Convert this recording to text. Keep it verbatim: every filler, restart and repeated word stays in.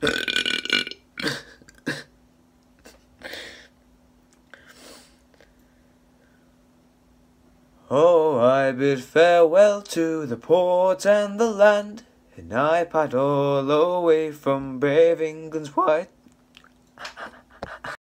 Oh, I bid farewell to the port and the land, and I paddle away from brave England's white